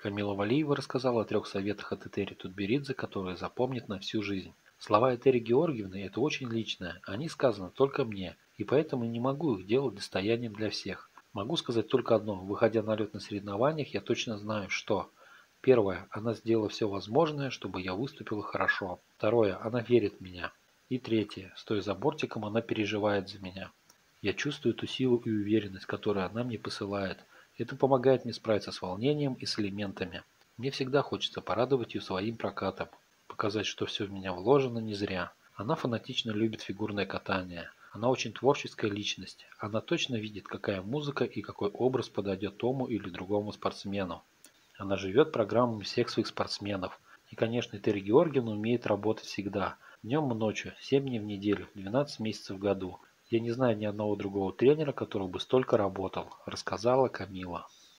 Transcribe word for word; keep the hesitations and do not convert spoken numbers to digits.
Камила Валиева рассказала о трех советах от Этери Тутберидзе, которые запомнит на всю жизнь. Слова Этери Георгиевны – это очень личное, они сказаны только мне, и поэтому не могу их делать достоянием для всех. Могу сказать только одно: выходя на лед на соревнованиях, я точно знаю, что… Первое. Она сделала все возможное, чтобы я выступила хорошо. Второе. Она верит в меня. И третье. Стоя за бортиком, она переживает за меня. Я чувствую ту силу и уверенность, которую она мне посылает. Это помогает мне справиться с волнением и с элементами. Мне всегда хочется порадовать ее своим прокатом, показать, что все в меня вложено не зря. Она фанатично любит фигурное катание. Она очень творческая личность. Она точно видит, какая музыка и какой образ подойдет тому или другому спортсмену. Она живет программами всех своих спортсменов. И, конечно, Этери Георгиевна умеет работать всегда. Днем и ночью, семь дней в неделю, двенадцать месяцев в году. Я не знаю ни одного другого тренера, который бы столько работал, рассказала Камила.